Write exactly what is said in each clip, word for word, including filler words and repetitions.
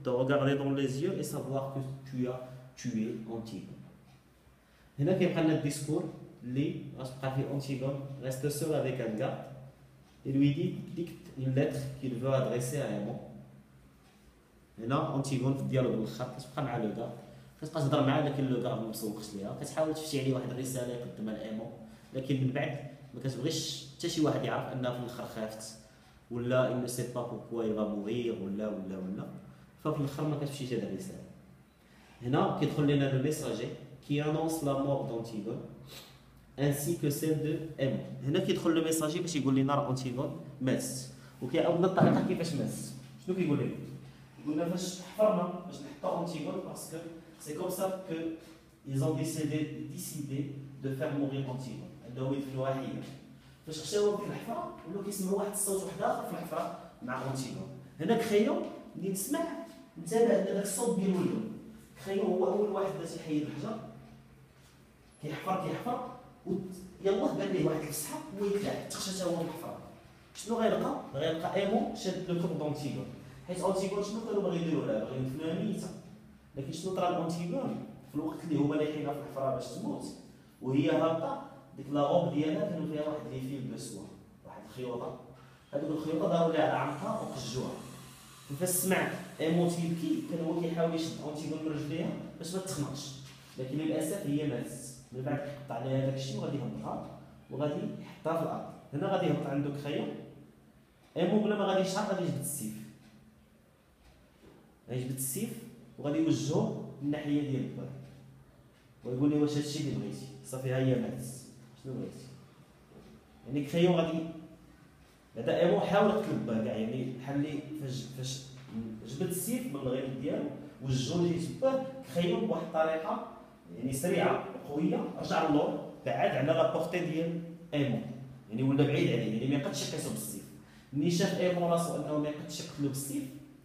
te regarder dans les yeux et savoir que tu as tué Antigone. هنا كيبقى لنا الديسكور اللي غتبقى فيه Antigone reste seul avec un garde et lui dit dicte une lettre qu'il veut adresser à Aimon. هنا Antigone في الديالوج الاخر كتبقى مع لو غارد كتبقى تهضر معاه لكن لو غارد ما مسوقش ليها كتحاول تفتي عليه واحد الرساله يقدمها لأيمون لكن من بعد ما كتبغيش حتى شي واحد يعرف انها في الاخر خافت ولا il ne sait pas pourquoi il va mourir ولا ولا ولا ففي الاخر ما كتمشيش هذه الرساله. هنا كيدخل لنا لو ميساجي qui annonce la mort d'Antigone ainsi que celle de Aimon. هنا كيدخل لو ميساجي باش يقول لنا راه أنتيغون ماتت وكيعاودنا الطريقه كيفاش ماتت. شنو كيقول لنا؟ يقول لنا فاش حفرنا باش نحطوا أنتيغون باسكو سي كوم سا كو ils ont décidé décidé de faire mourir Antigone انه يدفنوها هي. فاش خشاو في الحفره ولاو كيسمعوا واحد الصوت واحد اخر في الحفره مع أنتيغون. هنا كخيو اللي تسمع انتبه ان داك الصوت ديال ولو. كخيو هو اول واحد باش يحيد الحجر كيحفر كيحفر و يلاه بان ليه واحد السحاب هو يطلع تخشى حتى هو في الحفره. شنو غيلقى؟ غيلقى ايمون شاد لو كور دونتيغون حيت أنتيغون شنو كانوا باغي يديروا لها؟ باغي يدفنوها ميته. لكن شنو طرا لأنتيغون في الوقت اللي هما لايحينها في الحفره باش تموت وهي هابطه ديك لا روب ديالها كانوا فيها واحد لي فيل دو سوا واحد الخيوطه هذوك الخيوطه داروا لها على عنقها وقجوها. فاش سمع ايمون تيبكي كان هو كيحاول يشد أنتيغون من رجليها باش ما تخنقش لكن للاسف هي ماتت. من بعد كيقطع عليها داك الشيء وغادي يهبطها وغادي يحطها في الارض. هنا غادي يهبط عندك خيو ايمون بلا ما غادي يشعر غادي يجبد السيف غادي يجبد السيف وغادي يوجهو الناحيه ديال الباب ويقول لي واش هادشي اللي بغيتي صافي ها هي ماتت شنو بغيتي. يعني كخيو غادي بعدا ايمون حاول يقتل با كاع يعني بحال اللي فاش فاش جبد السيف من الغيط ديالو وجهو ليه تباه كخيو بواحد الطريقه يعني سريعه وقويه رجع اللور بعد على لا بورتي ديال ايمون يعني ولا بعيد عليه يعني ما يقدش يقيسو بالسيف. ملي شاف ايمون راسو انه ما يقدش يقتلو بالسيف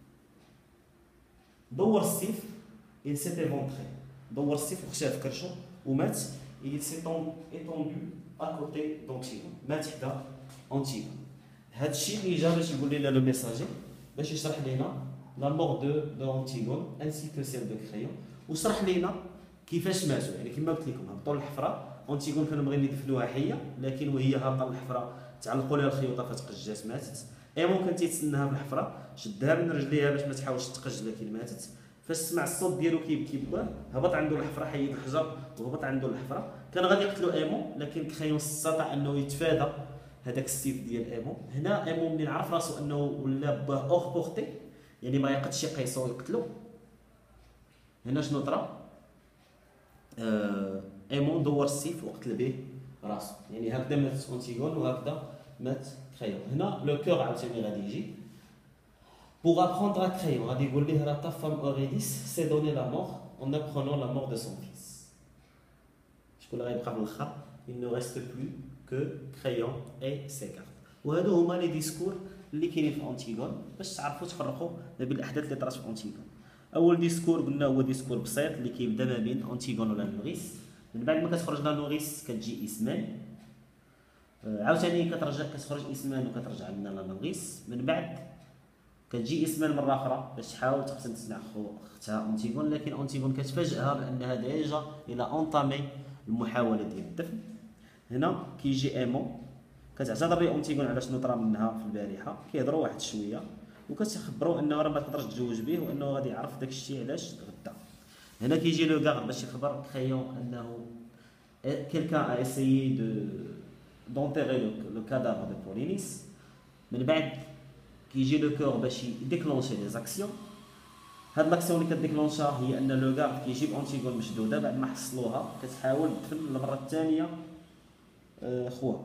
دور السيف il s'est éventré دور السيف وخشاه في كرشو ومات. il s'est étendu à côté d'Antigone مات حدا أنتيغون. هذا الشيء اللي جا باش يقول لنا لو ميساجي باش يشرح لنا لا مور دو دو أنتيغون انسي كو سيل دو كريون وشرح لنا كيفاش ماتوا. يعني كما قلت لكم هبطوا للحفره أنتيغون كانوا باغيين يدفنوها حيه لكن وهي هابطه للحفره تعلقوا لها الخيوطه فتقجات ماتت. ايمون كان تيتسناها في الحفره شدها من رجليها باش ما تحاولش تقج لكن ماتت. فاش سمع الصوت ديالو كيبكي باه هبط عنده الحفره حيد الحجر وهبط عنده الحفره. كان غادي يقتلو ايمون لكن كخيون استطاع انه يتفادى هذاك السيف ديال ايمون. هنا ايمون ملي عرف راسو انه ولا باه اور بورتي يعني ما يقدش يقيسو ويقتلو. هنا شنو طرا؟ آه ايمون دور السيف وقتل به راسو. يعني هكذا مات أنتيغون وهكذا مات كخيون. هنا لو كور عاوتاني غادي يجي pour apprendre à Créon غادي يقول ليه راه ta femme Eurydice s'est donné la mort en apprenant la mort de son fils. شكون اللي غيبقى في الاخر؟ il ne reste plus que Créon et ses gardes. وهادو هما لي ديسكور اللي كاينين في أنتيغون باش تعرفوا تفرقوا ما بين الاحداث اللي طرات في أنتيغون. اول ديسكور قلنا هو ديسكور بسيط اللي كيبدا ما بين أنتيغون ولا نوريس. من بعد ما كتخرج لا نوريس كتجي إسمان عاوتاني كترجع كتخرج إسمان وكترجع لنا لا نوريس. من بعد كتجي إسمان مره اخرى باش تحاول تقتل تسمع اختها أنتيغون لكن أنتيغون كتفاجئها بانها ديجا الى انطامي المحاوله ديال الدفن. هنا كيجي ايمون كتعتذر لي أنتيغون على شنو طرا منها في البارحه كيهضروا واحد شويه وكتخبروا انه راه ما تقدرش تزوج به وانه غادي يعرف داك الشيء علاش غدا. هنا كيجي لو غارد باش يخبر كريون انه كيلكان ا اسيي دو دونتيغي لو كادافر دو بولينيس. من بعد كيجي لو كور باش يديكلونشي لي زاكسيون. هاد لاكسيون اللي كديكلونشا هي ان لو غارد كيجيب أنتيغون مشدوده بعد ما حصلوها كتحاول تدفن للمره الثانيه خوها.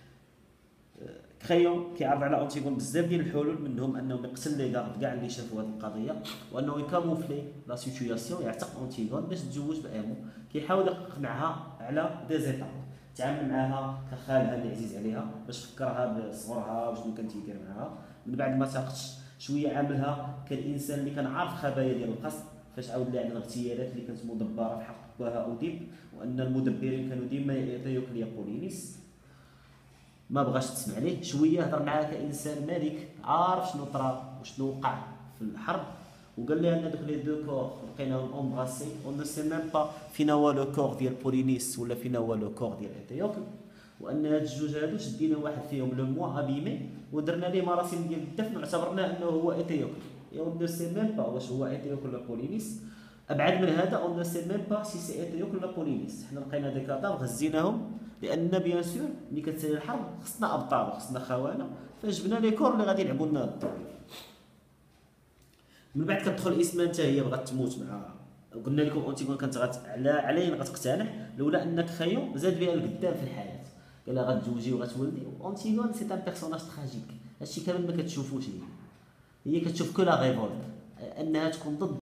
كريون كيعرض على أنتيغون بزاف ديال الحلول منهم انه يقتل لي غارد كاع اللي شافوا هاد القضيه وانه يكاموفلي لا سيتوياسيون يعتق أنتيغون باش تزوج بايمون. كيحاول يقنعها على دي زيتاب تعامل معاها كخالها اللي عزيز عليها باش فكرها بصغرها وشنو كان تيدير معاها. من بعد ما ساقتش شويه عاملها كالانسان اللي كان عارف خبايا ديال القصر فاش عاود لها على الاغتيالات اللي كانت مدبره في حق باها اوديب وان المدبرين كانوا ديما يعطيوك ليا بولينيس. ما بغاش تسمع ليه شويه هضر معاه كانسان مالك عارف شنو طرا وشنو وقع في الحرب وقال لي ان دوك لي دو كور لقيناهم امبراسي اون نو سي ميم با فينا هو لو كور ديال بولينيس ولا فينا هو لو كور ديال ايتيوكل، وان هاد الجوج هادو شدينا واحد فيهم لو موا ابيمي ودرنا ليه مراسم ديال الدفن واعتبرناه انه هو ايتيوكل. اي اون نو سي ميم با واش هو ايتيوكل ولا بولينيس. ابعد من هذا اون نو سي ميم با سي سي ايتيوكل ولا بولينيس. حنا لقينا دي كادار غزيناهم لان بيان سور ملي كتسالي الحرب خصنا ابطال وخصنا خونه، فجبنا لي كور اللي غادي يلعبوا لنا الدور. من بعد كتدخل اسمان حتى هي بغات تموت مع، قلنا لكم اونتيغون كانت غت على علين غتقتنع لولا انك خيو زاد بها القدام في الحياه، قال لها غتزوجي وغتولدي. اونتيغون سي ان بيرسوناج تراجيك، هادشي كامل ما كتشوفوش هي هي كتشوف كو لا ريفولت انها تكون ضد